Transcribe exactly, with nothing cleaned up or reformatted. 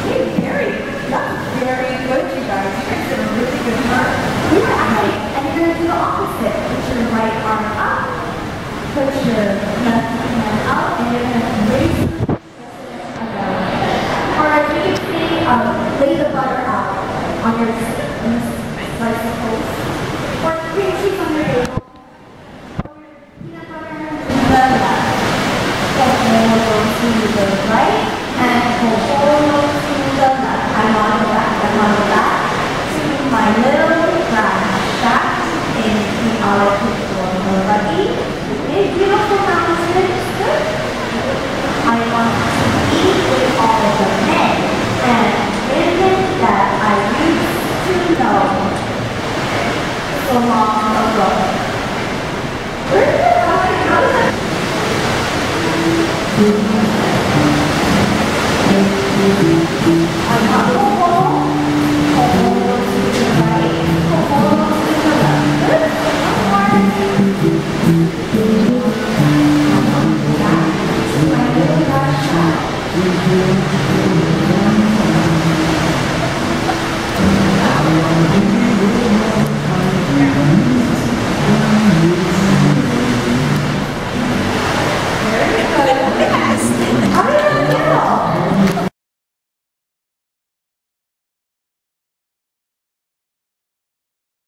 Okay, very, that's very good, you guys. You guys did a really good work. You were actually, and you're going to do the opposite. Put your right arm up, put your left hand up, and you're going to raise or as you can see, um, lay the butter out on your slice of toast. Or cream cheese on your table. Or peanut butter to the left. Pomodoro to the right. And pomodoro to the left. I want to go back. I want to go back to my little glass shack in the olive tutorial. Ready? Big beautiful mountains. Good. I want to eat with all of the men and women that I used to know so long ago. Where's the going? How does that? I want to hold, hold to the right, hold to the left. Good. One more. I want to go back to my little glass shop.